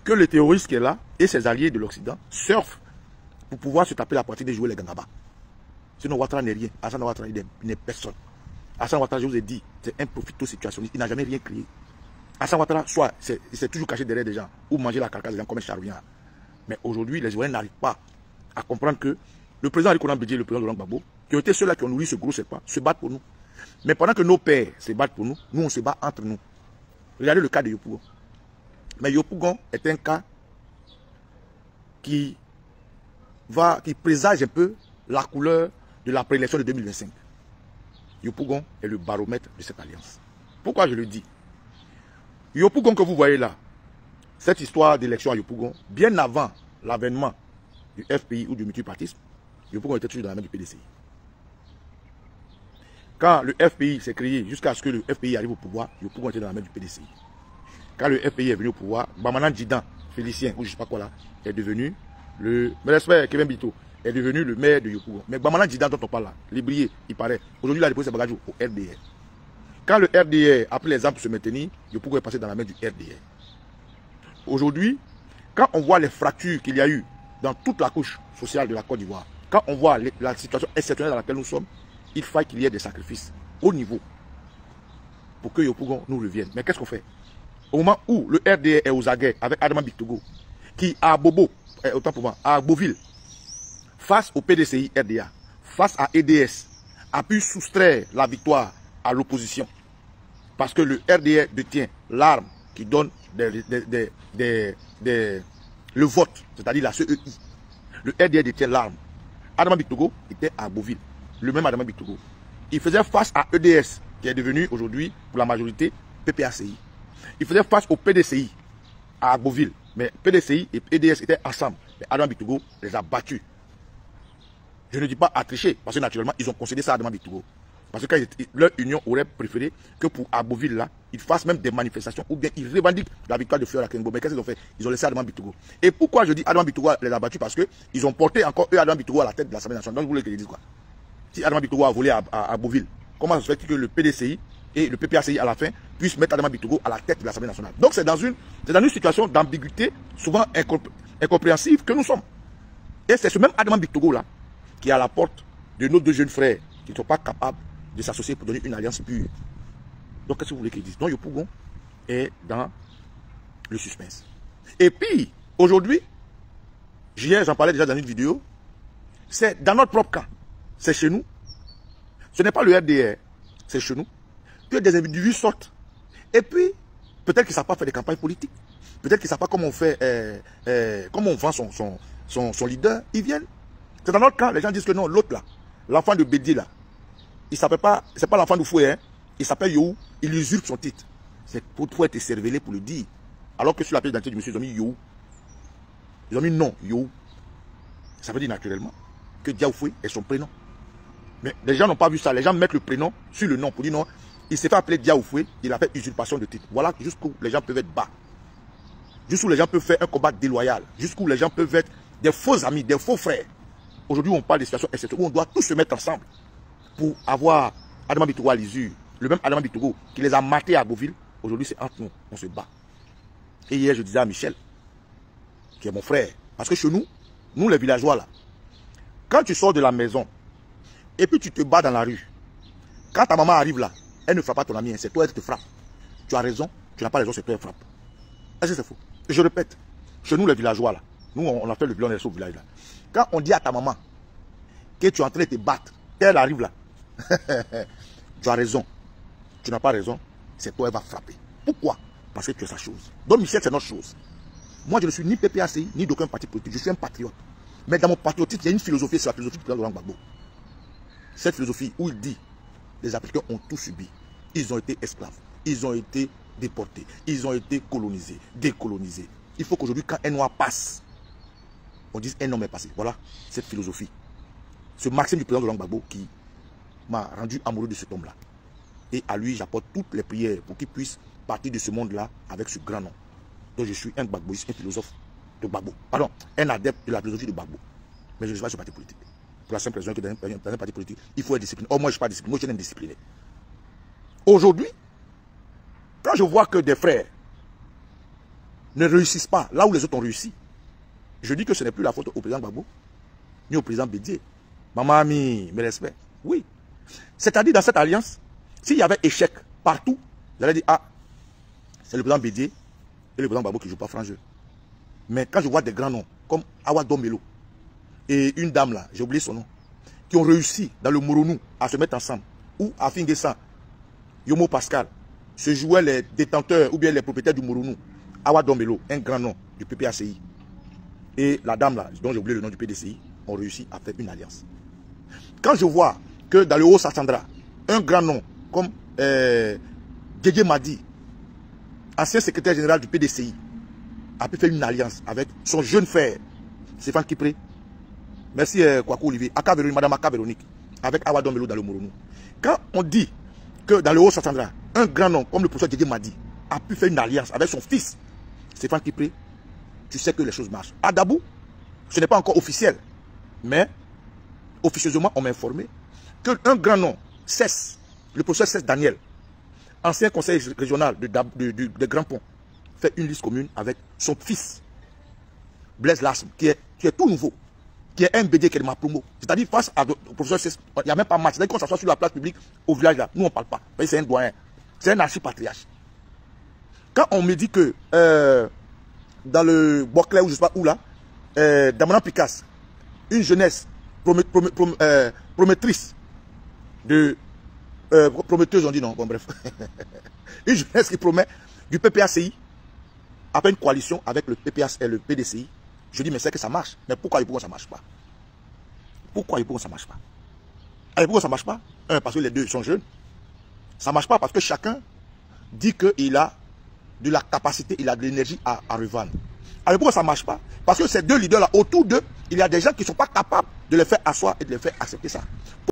que le terroriste qui est là et ses alliés de l'Occident surfent pour pouvoir se taper la partie de jouer les Gangaba. Sinon, Ouattara n'est rien. Alassane Ouattara n'est personne. Alassane Ouattara, je vous ai dit, c'est un profito-situationniste. Il n'a jamais rien créé. Alassane Ouattara, soit il s'est toujours caché derrière des gens ou manger la carcasse des gens comme un charognard. Mais aujourd'hui, les Ivoiriens n'arrivent pas à comprendre que le président Ali Konan Bédié et le président Laurent Gbagbo, qui ont été ceux-là qui ont nourri ce gros serpent, se battent pour nous. Mais pendant que nos pères se battent pour nous, nous on se bat entre nous. Regardez le cas de Yopougon. Mais Yopougon est un cas qui présage un peu la couleur de la préélection de 2025. Yopougon est le baromètre de cette alliance. Pourquoi je le dis? Yopougon que vous voyez là, cette histoire d'élection à Yopougon, bien avant l'avènement du FPI ou du multipartisme, Yopougon était toujours dans la main du PDCI. Quand le FPI s'est créé, jusqu'à ce que le FPI arrive au pouvoir, Yopougon était dans la main du PDCI. Quand le FPI est venu au pouvoir, Bamanan Djidan, Félicien, ou je ne sais pas quoi là, est devenu le... Mais j'espère Kevin Bito est devenu le maire de Yopougon. Mais Bamanan Djidan dont on parle là, l'ébrier, il paraît. Aujourd'hui, il a déposé ses bagages au RDR. Quand le RDR a pris les armes pour se maintenir, Yopougon est passé dans la main du RDR. Aujourd'hui, quand on voit les fractures qu'il y a eu dans toute la couche sociale de la Côte d'Ivoire, quand on voit la situation exceptionnelle dans laquelle nous sommes, il faut qu'il y ait des sacrifices au niveau pour que Yopougon nous revienne. Mais qu'est-ce qu'on fait? Au moment où le RDR est aux aguets avec Adama Bictogo, qui à Bobo, autant pour moi, à Beauville, face au PDCI RDA, face à EDS, a pu soustraire la victoire à l'opposition. Parce que le RDR détient l'arme qui donne le vote, c'est-à-dire la CEI. Le RDR détient l'arme. Adama Bictogo était à Beauville. Le même Adama Bictogo. Il faisait face à EDS, qui est devenu aujourd'hui, pour la majorité, PPACI. Il faisait face au PDCI, à Beauville. Mais PDCI et EDS étaient ensemble. Mais Adama Bictogo les a battus. Je ne dis pas à tricher, parce que naturellement, ils ont concédé ça à Adama Bictogo. Parce que leur union aurait préféré que pour Aboville, là, ils fassent même des manifestations, ou bien ils revendiquent la victoire de Fleur à Kengo. Mais qu'est-ce qu'ils ont fait? Ils ont laissé Adama Bictogo. Et pourquoi je dis Adama Bictogo les a battus? Parce qu'ils ont porté encore eux Adama Bictogo à la tête de l'Assemblée nationale. Donc vous voulez que je dise quoi? Si Adama Bictogo a volé à Beauville, comment ça se fait que le PDCI et le PPACI à la fin puissent mettre Adama Bictogo à la tête de l'Assemblée nationale? Donc c'est dans une situation d'ambiguïté souvent incompréhensible que nous sommes. Et c'est ce même Adama Bictogo là qui est à la porte de nos deux jeunes frères qui ne sont pas capables de s'associer pour donner une alliance pure. Donc qu'est-ce que vous voulez qu'ils disent? Donc Yopougon est dans le suspense. Et puis, aujourd'hui, hier j'en parlais déjà dans une vidéo, c'est dans notre propre camp. C'est chez nous. Ce n'est pas le RDR, c'est chez nous. Que des individus sortent. Et puis, peut-être qu'ils ne savent pas faire des campagnes politiques. Peut-être qu'ils ne savent pas comment on fait, comment on vend son leader. Ils viennent. C'est dans notre camp, les gens disent que non, l'autre là, l'enfant de Bédié là, il s'appelle pas, c'est pas l'enfant de Foué, hein. Il s'appelle Yohou, il usurpe son titre. C'est pour être cervelé pour le dire. Alors que sur la pièce d'identité du monsieur, ils ont mis Yohou. Ils ont mis non, Yohou. Ça veut dire naturellement que Diaoufoué est son prénom. Mais les gens n'ont pas vu ça. Les gens mettent le prénom sur le nom pour dire non. Il s'est fait appeler Diaoufoué, il a fait usurpation de titre. Voilà jusqu'où les gens peuvent être bas. Jusqu'où les gens peuvent faire un combat déloyal. Jusqu'où les gens peuvent être des faux amis, des faux frères. Aujourd'hui, on parle de situations exceptionnelles où on doit tous se mettre ensemble pour avoir Adama Bictogo à l'usure. Le même Adama Bictogo qui les a matés à Beauville. Aujourd'hui, c'est entre nous. On se bat. Et hier, je disais à Michel, qui est mon frère, parce que chez nous, nous les villageois là, quand tu sors de la maison et puis tu te bats dans la rue, quand ta maman arrive là, elle ne frappe pas ton ami, c'est toi elle te frappe. Tu as raison, tu n'as pas raison, c'est toi elle frappe. Est-ce que c'est faux? Je répète, chez nous les villageois là, nous on a fait le bilan au village là. Quand on dit à ta maman que tu es en train de te battre, qu'elle arrive là, tu as raison, tu n'as pas raison, c'est toi elle va frapper. Pourquoi? Parce que tu es sa chose. Donc Michel, c'est notre chose. Moi, je ne suis ni PPACI, ni d'aucun parti politique. Je suis un patriote. Mais dans mon patriotisme, il y a une philosophie, c'est la philosophie du président Laurent Gbagbo. Cette philosophie où il dit, les Africains ont tout subi. Ils ont été esclaves. Ils ont été déportés. Ils ont été colonisés, décolonisés. Il faut qu'aujourd'hui, quand un noir passe, on dise un homme est passé. Voilà cette philosophie. Ce maxime du président Laurent Gbagbo qui m'a rendu amoureux de cet homme-là. Et à lui, j'apporte toutes les prières pour qu'il puisse partir de ce monde-là avec ce grand nom. Donc je suis un Gbagboïste, un philosophe de Gbagbo. Pardon, un adepte de la philosophie de Gbagbo. Mais je ne suis pas ce parti politique. Pour la simple raison que dans un parti politique, il faut être discipliné. Oh, moi je ne suis pas discipliné, moi je suis indiscipliné. Aujourd'hui, quand je vois que des frères ne réussissent pas là où les autres ont réussi, je dis que ce n'est plus la faute au président Gbagbo, ni au président Bédié. Maman ami, mes respects. Oui. C'est-à-dire, dans cette alliance, s'il y avait échec partout, j'allais dire, ah, c'est le président Bédié et le président Gbagbo qui ne jouent pas franc jeu. Mais quand je vois des grands noms, comme Awa Dombelo, et une dame là, j'ai oublié son nom, qui ont réussi dans le Moronou à se mettre ensemble, ou à Finguessan, Yomo Pascal, se jouaient les détenteurs ou bien les propriétaires du Moronou, Awa Dombelo, un grand nom du PPACI, et la dame là, dont j'ai oublié le nom du PDCI, ont réussi à faire une alliance. Quand je vois que dans le Haut-Sassandra, un grand nom comme Djedje Madi, ancien secrétaire général du PDCI, a pu faire une alliance avec son jeune frère, Stéphane Kipré. Merci Kwaku Olivier, Madame Aka Véronique, avec Awa Dombelo dans le Moronou. Quand on dit que dans le Haut-Sassandra, un grand nom comme le professeur Djedje Madi a pu faire une alliance avec son fils, Stéphane Kipré, tu sais que les choses marchent. À Dabou, ce n'est pas encore officiel, mais officieusement, on m'a informé qu'un grand nom, Cesse, le professeur Cesse Daniel, ancien conseiller régional de Grand Pont, fait une liste commune avec son fils, Blaise Lasme, qui est tout nouveau, qui est un BD qui est de ma promo. C'est-à-dire, face au professeur Cesse, il n'y a même pas match. C'est-à-dire qu'on s'assoit sur la place publique au village là, nous on ne parle pas. C'est un doyen, c'est un archipatriarche. Quand on me dit que dans le Bois-Clair ou je ne sais pas où là, Damana Picasse, une jeunesse promettrice de prometteuse, on dit non, bon bref, une jeunesse qui promet du PPACI après une coalition avec le PPAC et le PDCI, je dis mais c'est que ça marche, mais pourquoi ça ne marche pas? Pourquoi ça ne marche pas? Pourquoi ça ne marche pas? Parce que les deux sont jeunes. Ça ne marche pas parce que chacun dit qu'il a de la capacité, il a de l'énergie à revendre. Alors pourquoi ça ne marche pas? Parce que ces deux leaders-là, autour d'eux, il y a des gens qui ne sont pas capables de les faire asseoir et de les faire accepter ça.